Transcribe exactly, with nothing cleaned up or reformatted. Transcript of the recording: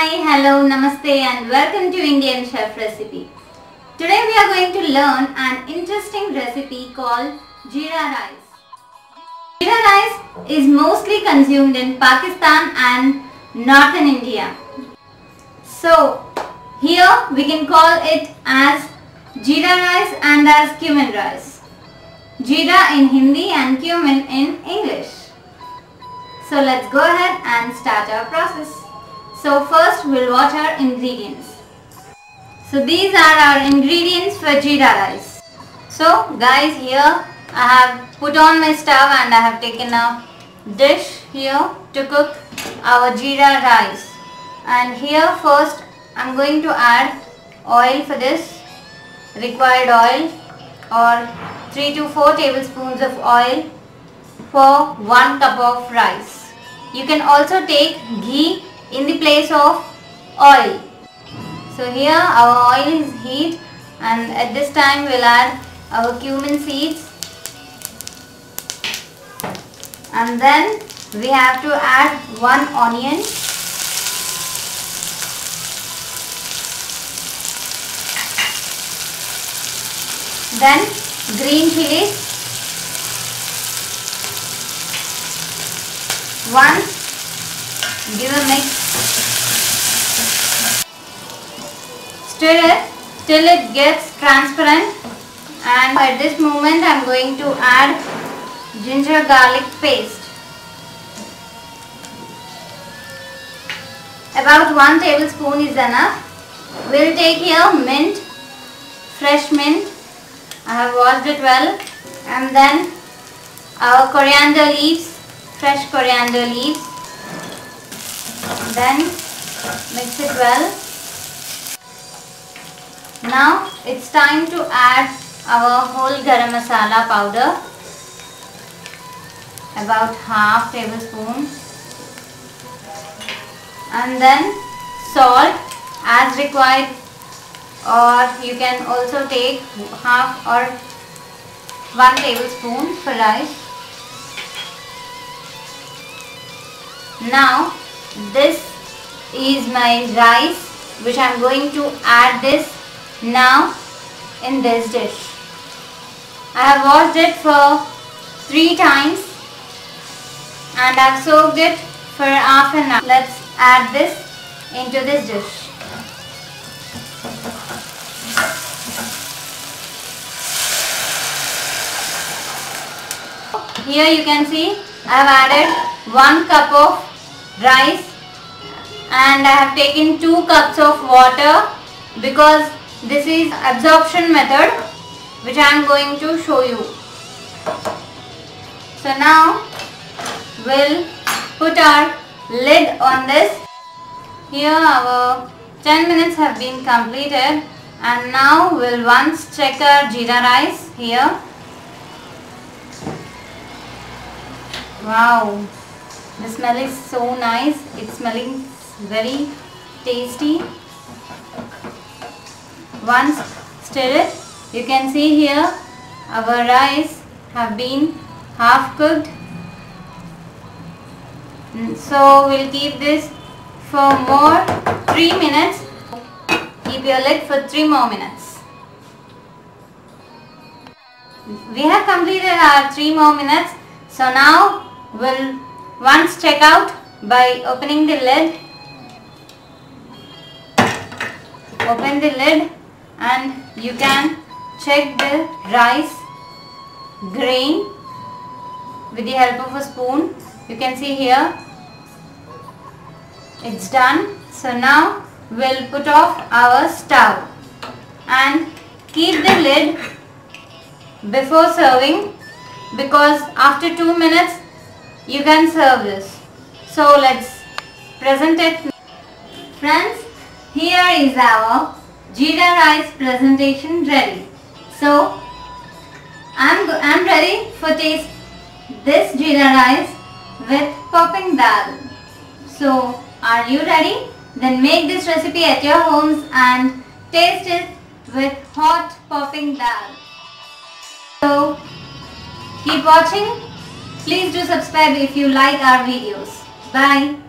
Hi, hello, namaste and welcome to Indian Chef Recipe. Today we are going to learn an interesting recipe called Jeera rice. Jeera rice is mostly consumed in Pakistan and northern India. So here we can call it as Jeera rice and as cumin rice. Jeera in Hindi and cumin in English. So let's go ahead and start our process. So first we'll watch our ingredients. So these are our ingredients for Jeera rice. So guys, here I have put on my stove and I have taken a dish here to cook our Jeera rice. And here first I'm going to add oil for this, required oil or three to four tablespoons of oil for one cup of rice. You can also take ghee in the place of oil. So here our oil is heat and at this time we'll add our cumin seeds, and then we have to add one onion, then green chilies, once give a mix, stir it till it gets transparent, and at this moment I am going to add ginger garlic paste. About one tablespoon is enough. We'll take here mint, fresh mint. I have washed it well, and then our coriander leaves, fresh coriander leaves. Then mix it well. Now it's time to add our whole garam masala powder, about half tablespoon, and then salt as required, or you can also take half or one tablespoon for rice. Now this is my rice which I am going to add this now in this dish. I have washed it for three times and I have soaked it for half an hour. Let's add this into this dish. Here you can see I have added one cup of rice and I have taken two cups of water because this is absorption method which I am going to show you. So now we'll put our lid on this. Here our ten minutes have been completed and now we'll once check our Jeera rice here. Wow, the smell is so nice. It's smelling very tasty. Once stir it, you can see here our rice have been half cooked. So we'll keep this for more three minutes. Keep your lid for three more minutes. We have completed our three more minutes. So now we'll once check out by opening the lid. Open the lid and you can check the rice grain with the help of a spoon. You can see here it's done. So now we'll put off our stove and keep the lid before serving, because after two minutes you can serve this. So let's present it. Friends, here is our Jeera rice presentation ready. So I'm, I'm ready for taste this Jeera rice with popping dal. So are you ready? Then make this recipe at your homes and taste it with hot popping dal. So keep watching. Please do subscribe if you like our videos. Bye.